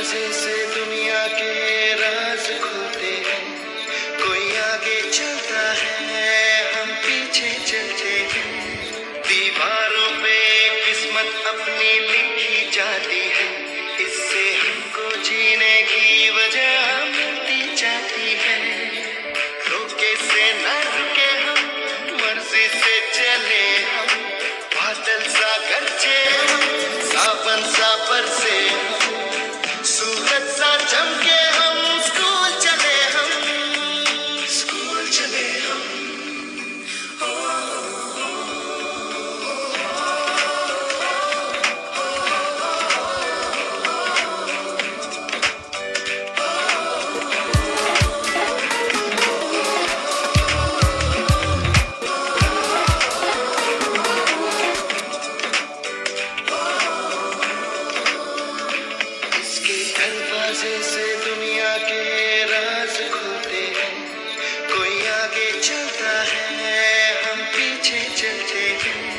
दरवाजे से दुनिया के राज खुलते हैं। कोई आगे चलता है, हम पीछे चलते हैं। दीवारों पे किस्मत अपनी लिखी जाती है, इससे हमको जीने की वजह मिलती जाती है। रोके से न रुके हम, मर्जी से चले हम, बादल सा गरजे हम, सावन सा बरसे हम, सूरज सा चमके हम, स्कूल चले हम, स्कूल चले हम। दरवाजे से दुनिया के राज खुलते हैं। कोई आगे चलता है, हम पीछे चलते हैं।